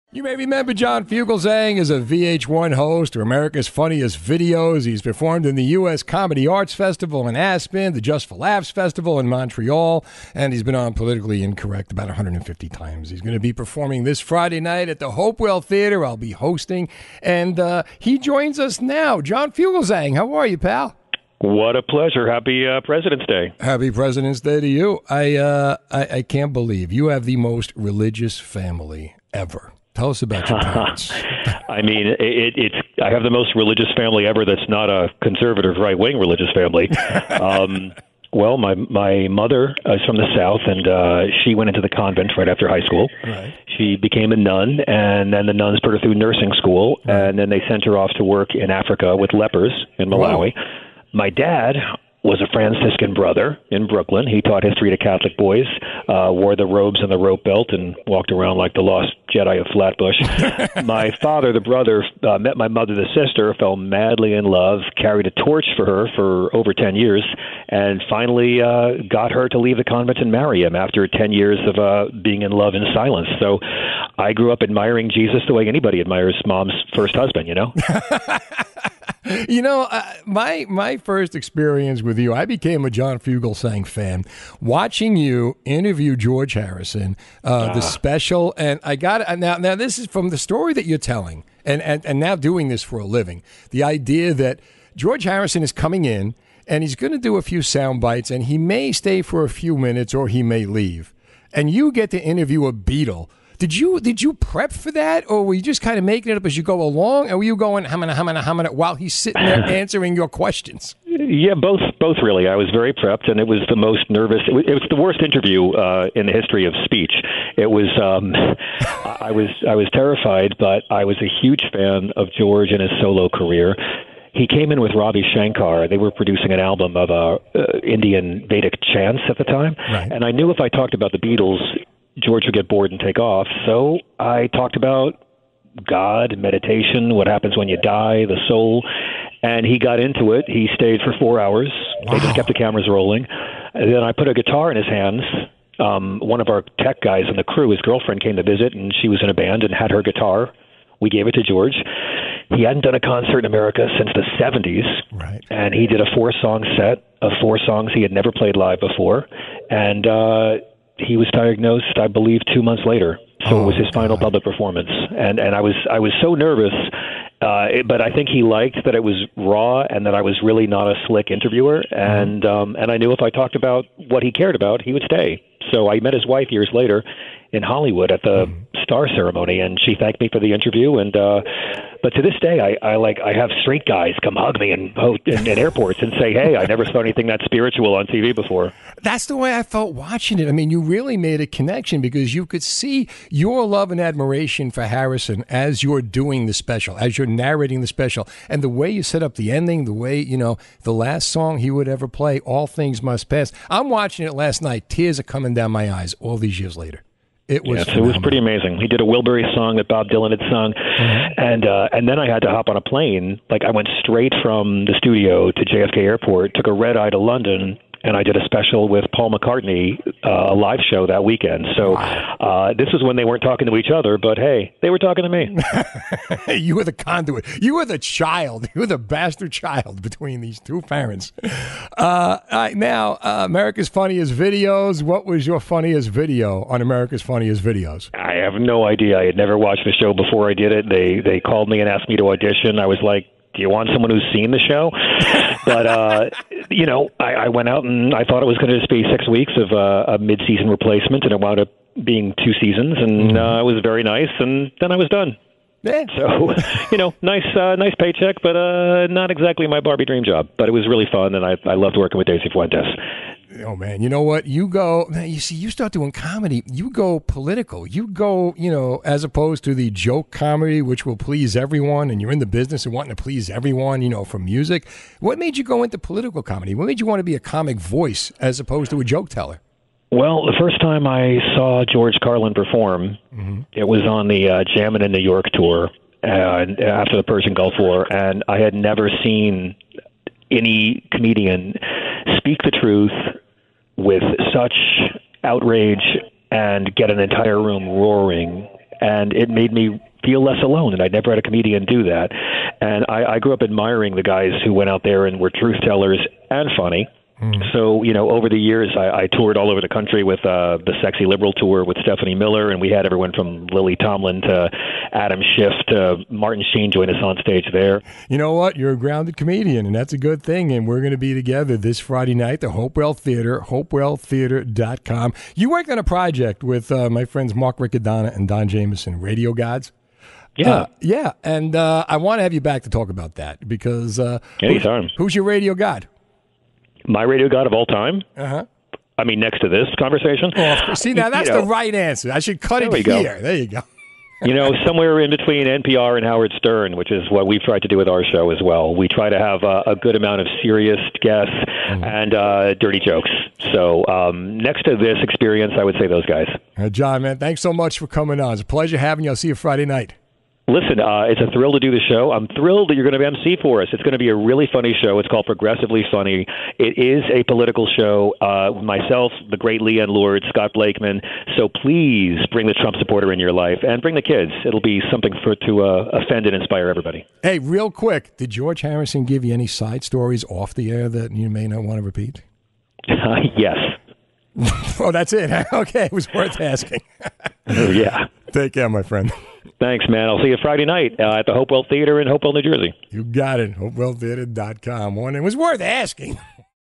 You may remember John Fugelsang as a VH1 host or America's Funniest Videos. He's performed in the U.S. Comedy Arts Festival in Aspen, the Just for Laughs Festival in Montreal, and he's been on Politically Incorrect about 150 times. He's going to be performing this Friday night at the Hopewell Theater. I'll be hosting, and he joins us now. John Fugelsang, how are you, pal? What a pleasure. Happy President's Day. Happy President's Day to you. I can't believe you have the most religious family ever. Tell us about your parents. I mean, I have the most religious family ever that's not a conservative right-wing religious family. Well, my mother is from the South, and she went into the convent right after high school. Right. She became a nun, and then the nuns put her through nursing school, and then they sent her off to work in Africa with lepers in Malawi. Wow. My dad was a Franciscan brother in Brooklyn. He taught history to Catholic boys, wore the robes and the rope belt, and walked around like the lost Jedi of Flatbush. My father, the brother, met my mother, the sister, fell madly in love, carried a torch for her for over 10 years, and finally got her to leave the convent and marry him after 10 years of being in love in silence. So I grew up admiring Jesus the way anybody admires mom's first husband, you know? You know, my first experience with you, I became a John Fugelsang fan watching you interview George Harrison, the special, and I got it. Now this is from the story that you're telling, and now doing this for a living. The idea that George Harrison is coming in and he's going to do a few sound bites, and he may stay for a few minutes or he may leave, and you get to interview a Beatle. Did you prep for that, or were you just kind of making it up as you go along, or were you going hamana while he's sitting there answering your questions? Yeah, both really. I was very prepped, and it was the most nervous. It was the worst interview in the history of speech. It was. I was terrified, but I was a huge fan of George and his solo career. He came in with Ravi Shankar. They were producing an album of Indian Vedic chants at the time, right. And I knew if I talked about the Beatles, George would get bored and take off. So I talked about God, meditation, what happens when you die, the soul, and he got into it. He stayed for 4 hours. Wow. They just kept the cameras rolling. And then I put a guitar in his hands. One of our tech guys in the crew, his girlfriend came to visit, and she was in a band and had her guitar. We gave it to George. He hadn't done a concert in America since the 70s, right. And he did a 4-song set of 4 songs he had never played live before, and he was diagnosed, I believe, 2 months later. So it was his final public performance, and I was so nervous, but I think he liked that it was raw and that I was really not a slick interviewer, and I knew if I talked about what he cared about, he would stay. So I met his wife years later in Hollywood at the star ceremony, and she thanked me for the interview. And but to this day, I have straight guys come hug me in airports and say, "Hey, I never saw anything that spiritual on TV before." That's the way I felt watching it. I mean, you really made a connection because you could see your love and admiration for Harrison as you're doing the special, as you're narrating the special, and the way you set up the ending, the way, you know, the last song he would ever play, All Things Must Pass. I'm watching it last night. Tears are coming down my eyes all these years later. It was it was pretty amazing. He did a Wilbury song that Bob Dylan had sung, and then I had to hop on a plane. Like, I went straight from the studio to JFK Airport, took a red eye to London, and I did a special with Paul McCartney, a live show that weekend. So this was when they weren't talking to each other, but hey, they were talking to me. You were the conduit. You were the child. You were the bastard child between these two parents. Now, America's Funniest Videos. What was your funniest video on America's Funniest Videos? I have no idea. I had never watched the show before I did it. They called me and asked me to audition. I was like, do you want someone who's seen the show? But, you know, I went out and I thought it was going to just be 6 weeks of a mid-season replacement, and it wound up being 2 seasons, and it was very nice, and then I was done. Yeah. So, you know, nice paycheck, but not exactly my Barbie dream job. But it was really fun, and I loved working with Daisy Fuentes. Oh, man, you know what? You go, man, you see, you start doing comedy, you go political. You go, you know, as opposed to the joke comedy, which will please everyone, and you're in the business of wanting to please everyone, you know, from music. What made you go into political comedy? What made you want to be a comic voice as opposed to a joke teller? Well, the first time I saw George Carlin perform, it was on the Jammin' in New York tour after the Persian Gulf War, and I had never seen any comedian speak the truth with such outrage and get an entire room roaring and it made me feel less alone, and I'd never had a comedian do that. And I grew up admiring the guys who went out there and were truth tellers and funny. So, over the years, I toured all over the country with the Sexy Liberal Tour with Stephanie Miller, and we had everyone from Lily Tomlin to Adam Schiff to Martin Sheen join us on stage there. You know what? You're a grounded comedian, and that's a good thing, and we're going to be together this Friday night, the Hopewell Theater, hopewelltheater.com. You worked on a project with my friends Mark Riccadonna and Don Jameson, Radio Gods. Yeah. And I want to have you back to talk about that because anytime. Who's your radio god? My radio god of all time? Uh-huh. I mean, next to this conversation? Oh, see, now that's the right answer. I should cut it here. There you go. Somewhere in between NPR and Howard Stern, which is what we've tried to do with our show as well. We try to have a good amount of serious guests and dirty jokes. So next to this experience, I would say those guys. John, man, thanks so much for coming on. It's a pleasure having you. I'll see you Friday night. Listen, it's a thrill to do the show. I'm thrilled that you're going to MC for us. It's going to be a really funny show. It's called Progressively Funny. It is a political show. Myself, the great Leanne Lord, Scott Blakeman. So please bring the Trump supporter in your life and bring the kids. It'll be something to offend and inspire everybody. Hey, real quick, did George Harrison give you any side stories off the air that you may not want to repeat? Yes. Oh, that's it. Okay, it was worth asking. Yeah. Take care, my friend. Thanks, man. I'll see you Friday night at the Hopewell Theater in Hopewell, New Jersey. You got it. HopewellTheater.com. It was worth asking.